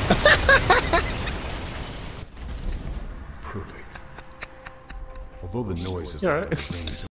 Perfect. Although the noise is Yeah, loud, right. the brain is